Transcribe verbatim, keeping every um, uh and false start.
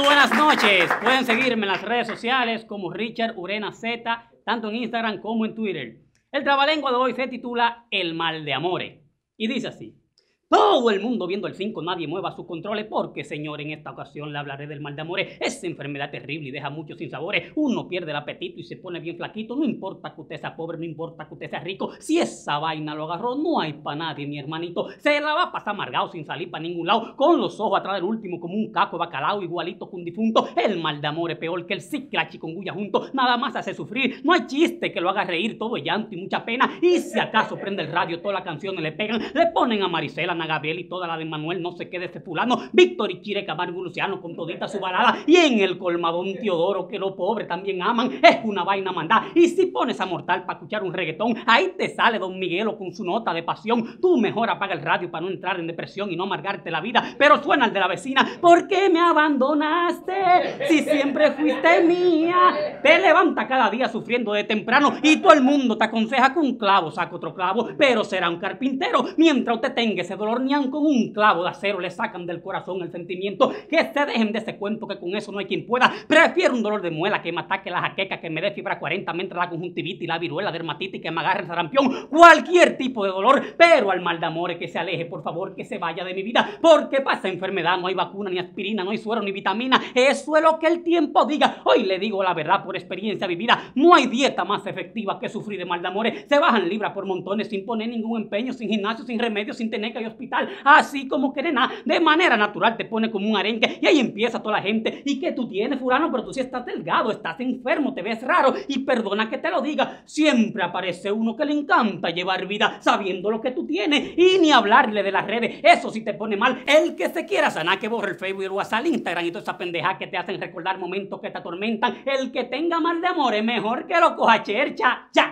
buenas noches. Pueden seguirme en las redes sociales como Richard Urena Z, tanto en Instagram como en Twitter. El trabalengua de hoy se titula El mal de amores y dice así. Todo el mundo viendo el cinco, nadie mueva sus controles porque, señor, en esta ocasión le hablaré del mal de amores. Esa enfermedad terrible y deja muchos sin sabores. Uno pierde el apetito y se pone bien flaquito. No importa que usted sea pobre, no importa que usted sea rico. Si esa vaina lo agarró, no hay pa' nadie, mi hermanito. Se la va a pasar amargado sin salir para ningún lado, con los ojos atrás del último como un caco de bacalao, igualito que un difunto. El mal de amores peor que el zika chikungunya junto. Nada más hace sufrir. No hay chiste que lo haga reír, todo llanto y mucha pena. Y si acaso prende el radio, todas las canciones le pegan. Le ponen a Marisela, a Gabriel y toda la de Manuel, no sé qué de ese fulano, Víctor y Chire Camargo Luciano con todita su balada, y en el colmadón Teodoro que los pobres también aman, es una vaina mandada. Y si pones a Mortal para escuchar un reggaetón, ahí te sale Don Miguelo con su nota de pasión. Tú mejor apaga el radio para no entrar en depresión y no amargarte la vida, pero suena el de la vecina. ¿Por qué me abandonaste? Si siempre fuiste mía. Te levanta cada día sufriendo de temprano y todo el mundo te aconseja que un clavo saca otro clavo, pero será un carpintero mientras usted tenga ese dolor ñan. Con un clavo de acero le sacan del corazón el sentimiento. Que se dejen de ese cuento que con eso no hay quien pueda. Prefiero un dolor de muela que me ataque la jaqueca, que me dé fibra cuarenta, mientras la conjuntivitis y la viruela, dermatitis, que me agarre el sarampión. Cualquier tipo de dolor, pero al mal de amores que se aleje, por favor, que se vaya de mi vida. Porque para esa enfermedad no hay vacuna, ni aspirina, no hay suero, ni vitamina. Eso es lo que el tiempo diga. Hoy le digo la verdad por experiencia vivida. No hay dieta más efectiva que sufrir de mal de amores. Se bajan libras por montones sin poner ningún empeño, sin gimnasio, sin remedio, sin tener que ir al hospital. Así como que nada, de manera natural te pone como un arenque y ahí empieza toda la gente. ¿Y qué tú tienes, fulano? Pero tú sí estás delgado, estás enfermo, te ves raro. Y perdona que te lo diga, siempre aparece uno que le encanta llevar vida sabiendo lo que tú tienes y ni hablarle de las redes. Eso sí te pone mal. El que se quiera sanar, que borre el Facebook, el WhatsApp, el Instagram y todas esas pendejas que te hacen recordar momentos que te atormentan. El que tenga mal de amor es mejor que lo coja chercha. Ya.